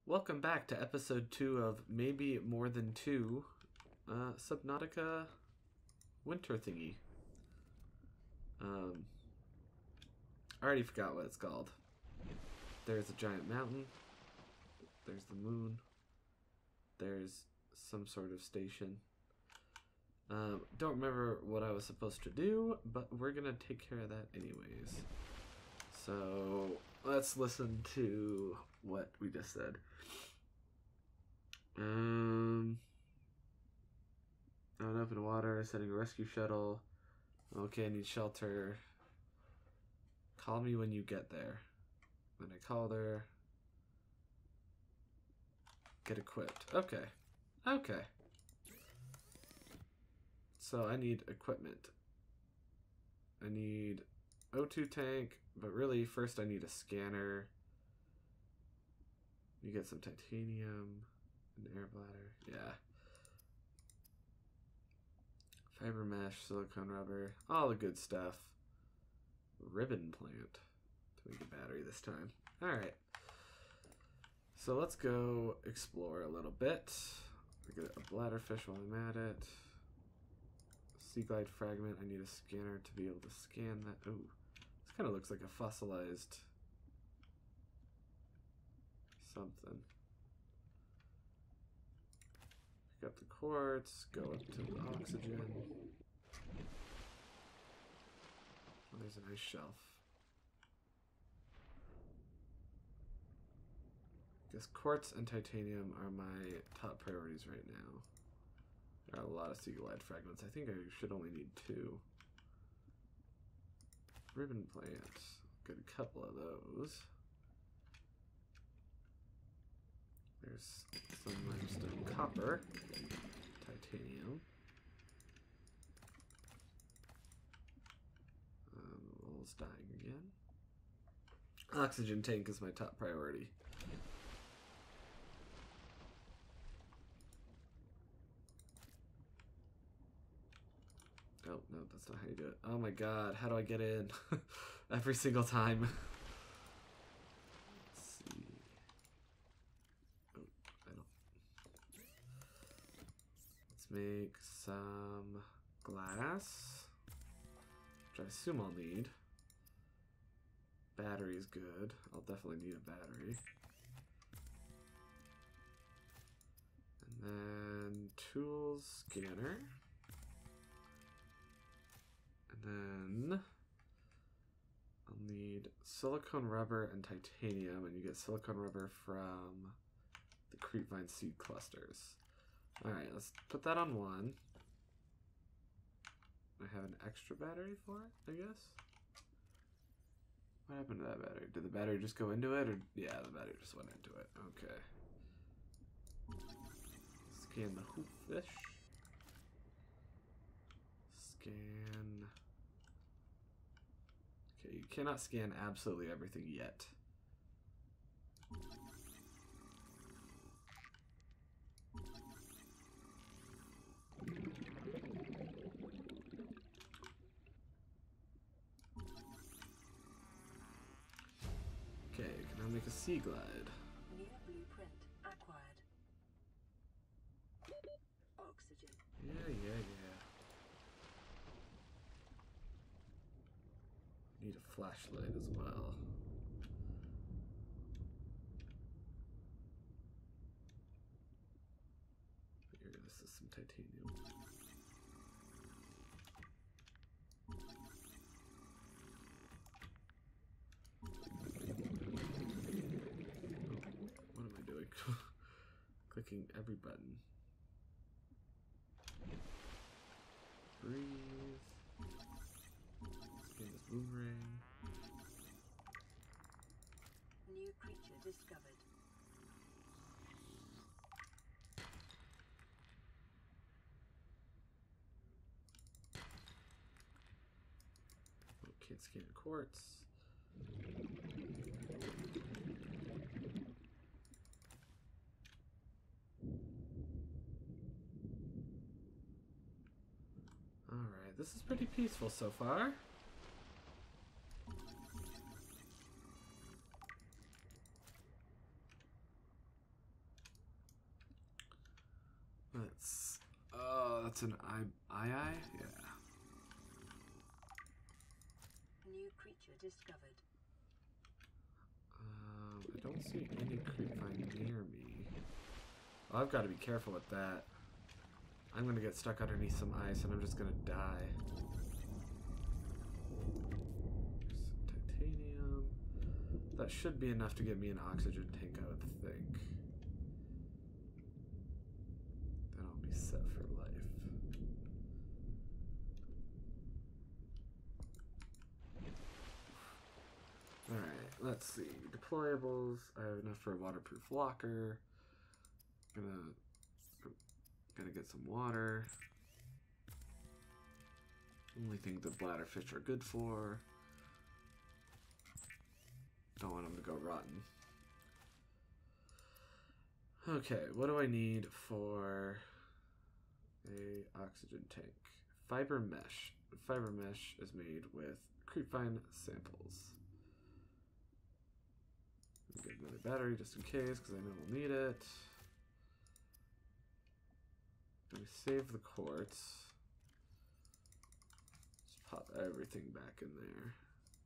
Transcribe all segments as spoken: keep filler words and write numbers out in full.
Welcome back to episode two of maybe more than two uh, Subnautica winter thingy. Um, I already forgot what it's called. There's a giant mountain. There's the moon. There's some sort of station. Um, don't remember what I was supposed to do, but we're gonna take care of that anyways. So let's listen to what we just said. Um, out up in water, sending a rescue shuttle. Okay, I need shelter. Call me when you get there. When I call there. Get equipped. Okay. Okay. So I need equipment. I need O two tank, but really first I need a scanner. You get some titanium, an air bladder, yeah. Fiber mesh, silicone rubber, all the good stuff. Ribbon plant to make a battery this time. Alright. So let's go explore a little bit. I get a bladderfish while I'm at it. Sea glide fragment. I need a scanner to be able to scan that. Ooh, this kind of looks like a fossilized something. Pick up the quartz, go up to the oxygen. Oh, there's a nice shelf. I guess quartz and titanium are my top priorities right now. There are a lot of sea glide fragments. I think I should only need two. Ribbon plant. Get a couple of those. There's some limestone copper. Titanium. Um, Lowell's dying again. Oxygen tank is my top priority. Oh, no, that's not how you do it. Oh my god, how do I get in? Every single time. Let's see. Oh, I don't. Let's make some glass, which I assume I'll need. Battery's good. I'll definitely need a battery. And then tools, scanner. And then I'll need silicone rubber and titanium, and you get silicone rubber from the creepvine seed clusters. Alright, let's put that on one. I have an extra battery for it, I guess. What happened to that battery? Did the battery just go into it? Or yeah, the battery just went into it. Okay. Scan the hoopfish. Scan. Okay, you cannot scan absolutely everything yet. Okay, can I make a sea glide? New blueprint acquired. Oxygen. Yeah, yeah, yeah. Need a flashlight as well. Here, this is some titanium. What am I doing? Clicking every button. Breathe. Scan this boomerang. New creature discovered. Oh, can't scan quartz. Alright, this is pretty peaceful so far. That's an I I I? Yeah. New creature discovered. Um, I don't see any creepvine near me. Oh, I've got to be careful with that. I'm gonna get stuck underneath some ice and I'm just gonna die. Some titanium. That should be enough to get me an oxygen tank, I would think. Then I'll be set for life. Alright, let's see. Deployables. I have enough for a waterproof locker. Gonna Gotta get some water. Only thing the bladderfish are good for. Don't want them to go rotten. Okay, what do I need for a oxygen tank? Fiber mesh. Fiber mesh is made with creepvine samples. Get another battery just in case, because I know we'll need it. We save the quartz. Just pop everything back in there.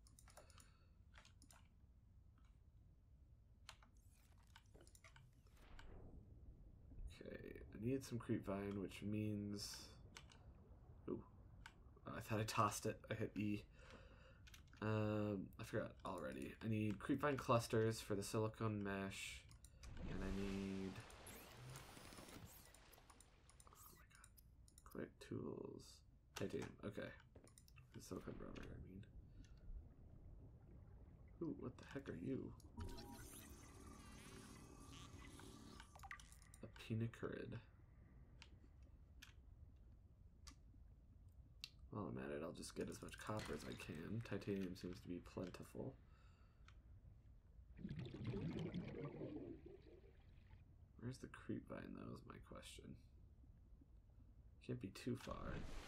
Okay, I need some creepvine, which means... Ooh, I thought I tossed it. I hit E. Um, I forgot already. I need creepvine clusters for the silicone mesh, and I need... Quick tools. Titanium. Okay. The silicone rubber, I mean. Ooh, what the heck are you? A penicarid. While I'm at it, I'll just get as much copper as I can. Titanium seems to be plentiful. Where's the creepvine, though, is my question. Can't be too far.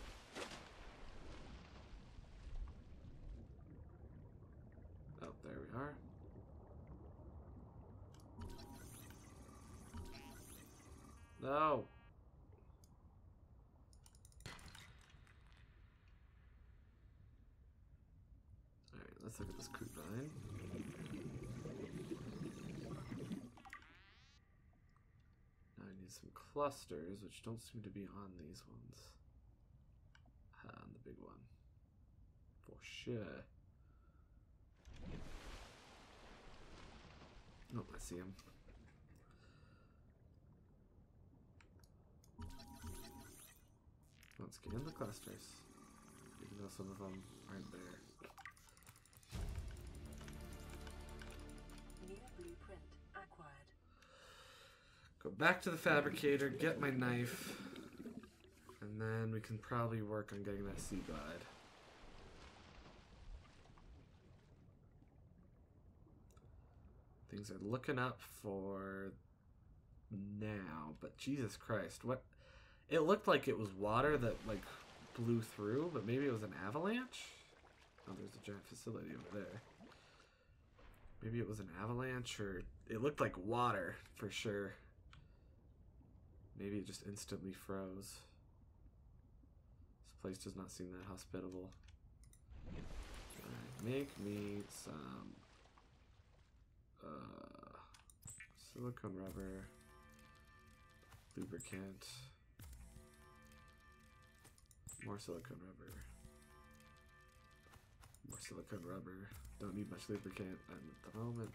Oh, there we are. No! Alright, let's look at this creepvine. Now I need some clusters, which don't seem to be on these ones. Ah, on the big one. For sure. Oh, I see him. Let's get in the clusters. Even though some of them aren't there. New blueprint acquired. Go back to the fabricator, get my knife, and then we can probably work on getting that sea glide. Things are looking up for now, but Jesus Christ, what? It looked like it was water that like blew through, but maybe it was an avalanche? Oh, there's a giant facility over there. Maybe it was an avalanche, or it looked like water for sure. Maybe it just instantly froze. This place does not seem that hospitable. Alright, make me some uh, silicone rubber, lubricant, more silicone rubber, more silicone rubber. Don't need much lubricant at the moment.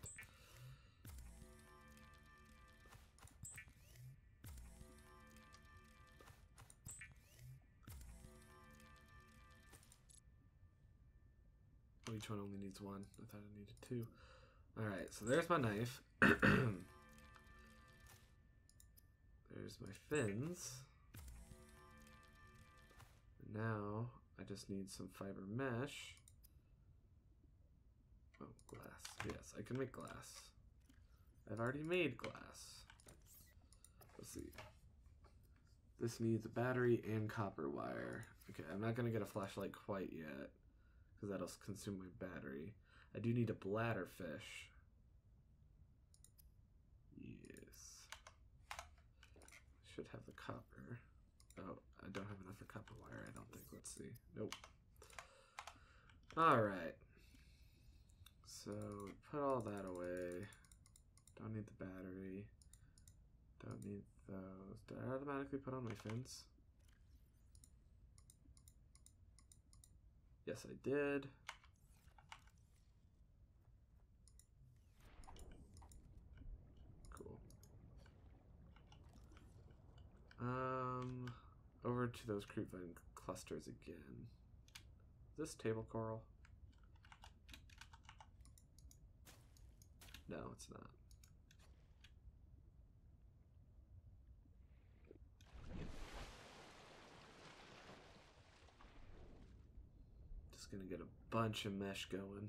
Oh, each one only needs one. I thought I needed two. Alright, so there's my knife. There's my fins. And now I just need some fiber mesh. Oh, glass. Yes, I can make glass. I've already made glass. Let's see. This needs a battery and copper wire. Okay, I'm not going to get a flashlight quite yet, because that'll consume my battery. I do need a bladderfish. Yes. Should have the copper. Oh, I don't have enough for copper wire, I don't think. Let's see. Nope. Alright. So, put all that away. Don't need the battery. Don't need those. Did I automatically put on my fins? Yes, I did. Cool. Um, over to those creep vine clusters again. Is this table coral? No, it's not. Just gonna get a bunch of mesh going.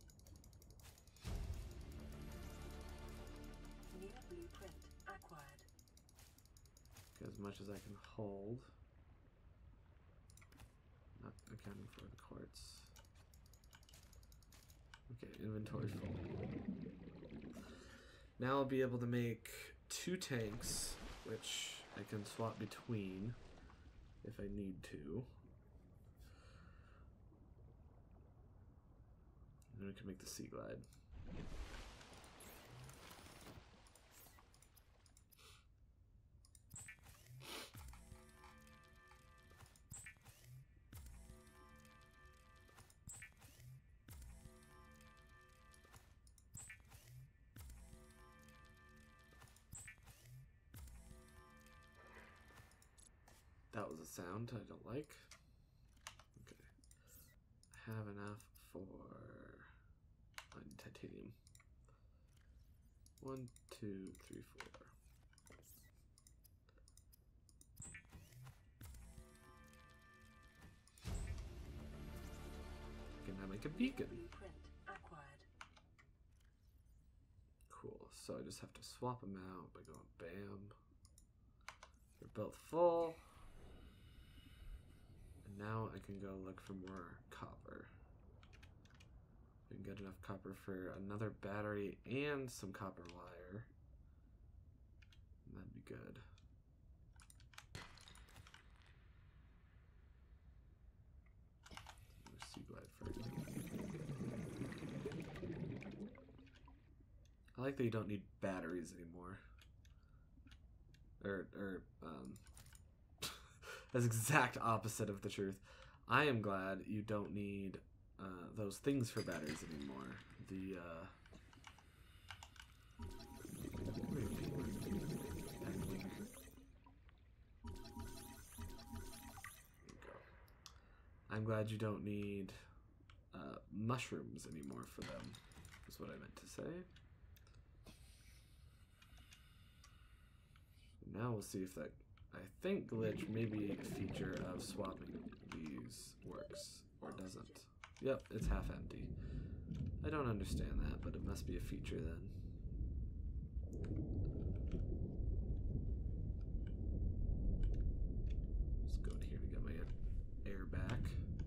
New blueprint acquired. Get as much as I can hold. Not accounting for the quartz. Okay, inventory full. Now I'll be able to make two tanks, which I can swap between if I need to. And then we can make the Sea Glide. That was a sound I don't like. Okay. I have enough for uh, titanium. One, two, three, four. I can now make a beacon. Blueprint acquired. Cool. So I just have to swap them out by going bam. They're both full. Now I can go look for more copper. We can get enough copper for another battery and some copper wire. That'd be good. Sea Glide first. I like that you don't need batteries anymore. Or, or, um... That's exact opposite of the truth. I am glad you don't need uh, those things for batteries anymore. The uh, I'm glad you don't need uh, mushrooms anymore for them. Is what I meant to say. Now we'll see if that. I think glitch maybe a feature of swapping these works, or doesn't. Yep, it's half empty. I don't understand that, but it must be a feature then. Just go in here to get my air back.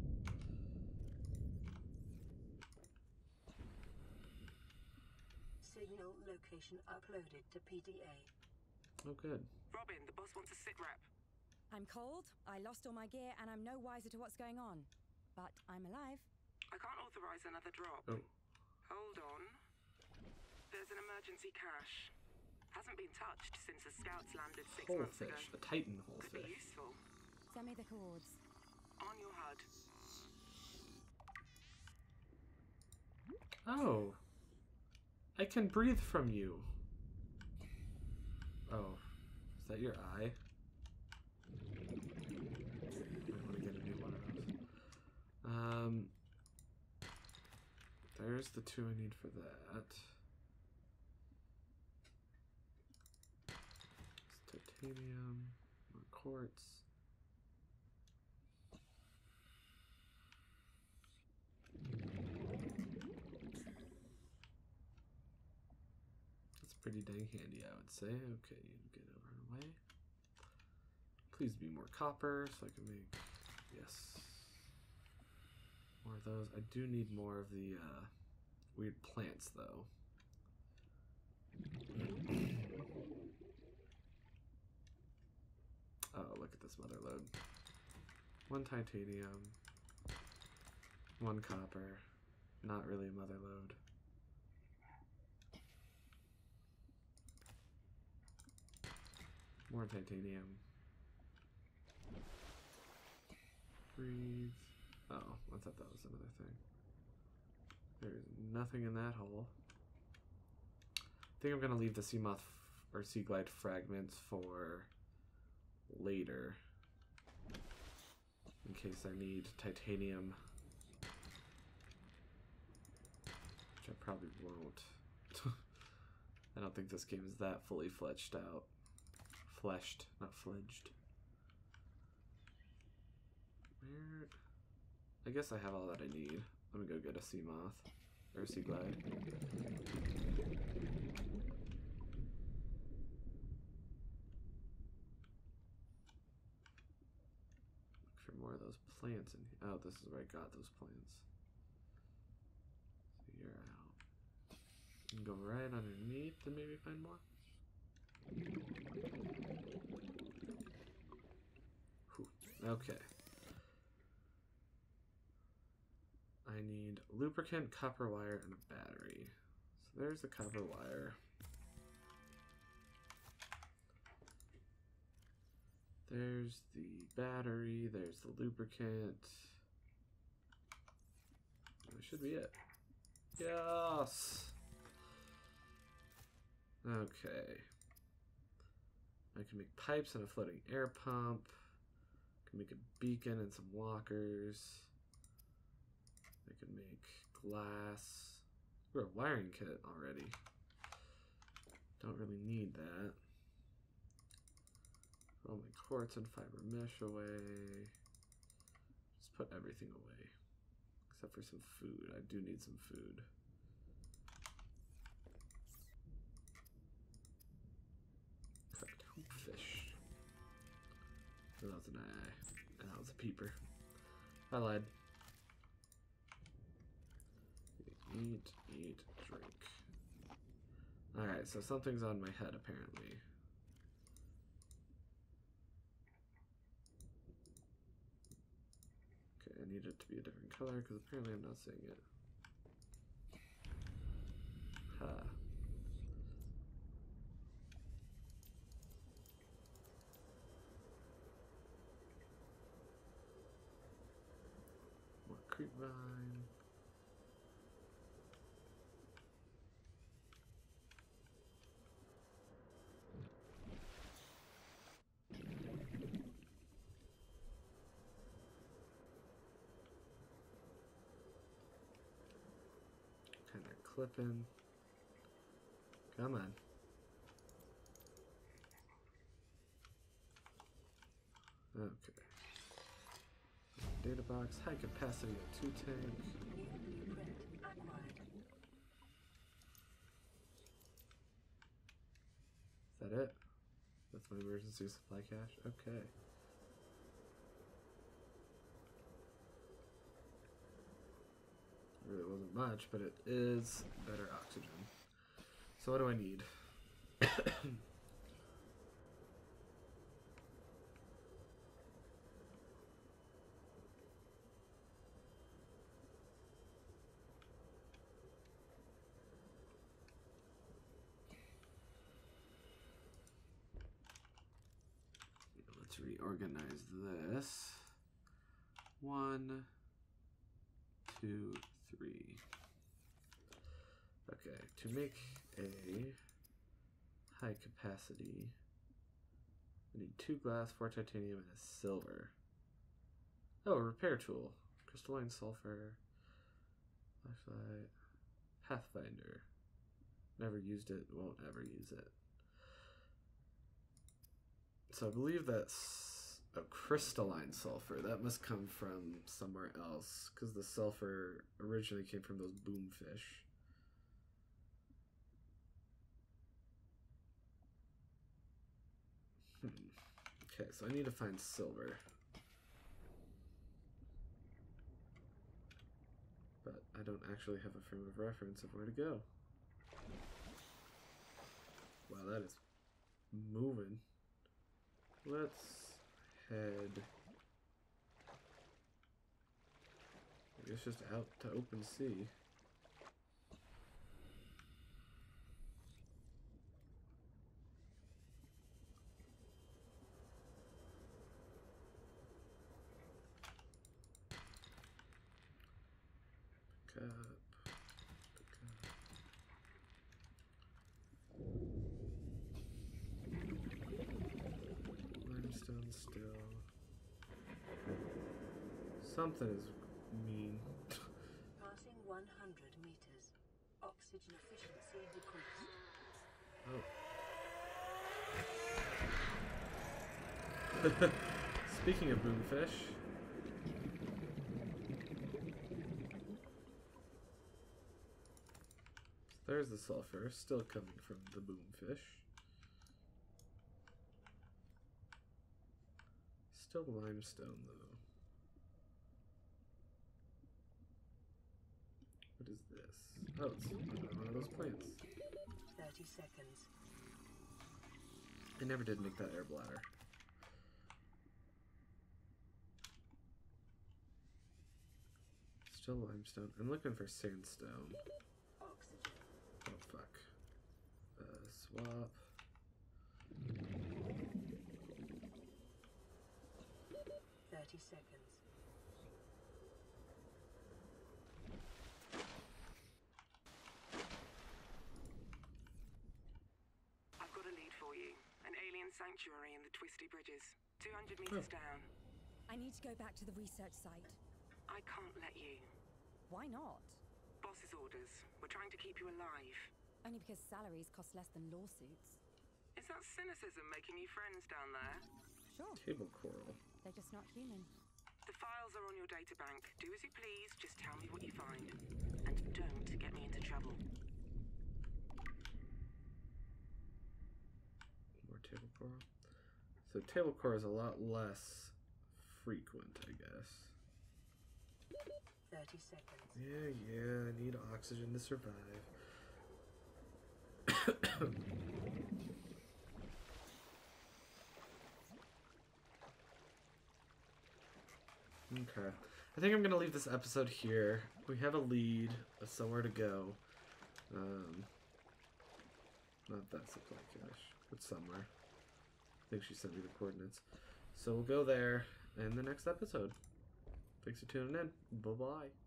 Signal location uploaded to P D A. Oh, good. Robin, the boss wants a sit rep. I'm cold, I lost all my gear, and I'm no wiser to what's going on. But I'm alive. I can't authorize another drop. Oh. Hold on. There's an emergency cache. Hasn't been touched since the scouts landed six Whole months fish. ago. A titan whole Could be fish. useful. Send me the cords. On your H U D. Oh. I can breathe from you. Oh. Is that your eye? I want to get a new one of those. Um, there's the two I need for that. It's titanium, more quartz. That's pretty dang handy, I would say. Okay, you get over and away. Please be more copper so I can make, yes, more of those. I do need more of the uh, weird plants though. Oh, look look at this mother load. One titanium, one copper, not really a mother load. More titanium. Breathe. Oh, I thought that was another thing. There's nothing in that hole. I think I'm gonna leave the sea moth or sea glide fragments for later, in case I need titanium, which I probably won't. I don't think this game is that fully fledged out. Fleshed, not fledged. Where? I guess I have all that I need. Let me go get a sea moth or a sea glide. For more of those plants in here. Oh, this is where I got those plants. So you're out. You can go right underneath and maybe find more. Whew. Okay. I need lubricant, copper wire, and a battery. So there's the copper wire. There's the battery, there's the lubricant. That should be it. Yes! Okay. I can make pipes and a floating air pump. I can make a beacon and some walkers. I can make glass. We're a wiring kit already. Don't really need that. Throw my quartz and fiber mesh away. Just put everything away. Except for some food. I do need some food. Cooked hoopfish. Oh, that was an eye. That was a peeper. I lied. Eat, eat, drink. Alright, so something's on my head apparently. Okay, I need it to be a different color because apparently I'm not seeing it. Ha. More creep vine. Clipping. Come on. Okay. Data box, high capacity of two tank. Is that it? That's my emergency supply cache? Okay. Really wasn't much, but it is better oxygen. So what do I need? Let's reorganize this. One, two, three. Okay, to make a high capacity, I need two glass, four titanium, and a silver. Oh, a repair tool. Crystalline sulfur, flashlight, pathfinder. Never used it, won't ever use it. So I believe that's a crystalline sulfur. That must come from somewhere else, because the sulfur originally came from those boomfish. Hmm. Okay, so I need to find silver. But I don't actually have a frame of reference of where to go. Wow, that is moving. Let's head, I guess, just out to open sea. Pick up. Limestone still. Something is mean. Passing one hundred meters. Oxygen efficiency decreased. Oh. Speaking of boomfish. There's the sulfur, still coming from the boomfish. Still limestone, though. What is this? Oh, it's one of those plants. thirty seconds. I never did make that air bladder. Still limestone. I'm looking for sandstone. Oxygen. Oh, fuck. Uh, swap. thirty seconds. I've got a lead for you. An alien sanctuary in the Twisty Bridges. two hundred meters Oh. down. I need to go back to the research site. I can't let you. Why not? Boss's orders. We're trying to keep you alive. Only because salaries cost less than lawsuits. Is that cynicism making you friends down there? Sure, Table coral. they're just not human. The files are on your databank. Do as you please, just tell me what you find. And don't get me into trouble. More table coral. So table coral is a lot less frequent, I guess. thirty seconds. Yeah, yeah, I need oxygen to survive. Okay. I think I'm going to leave this episode here. We have a lead of somewhere to go. Um, not that supply cache, but somewhere. I think she sent me the coordinates. So we'll go there in the next episode. Thanks for tuning in. Bye-bye.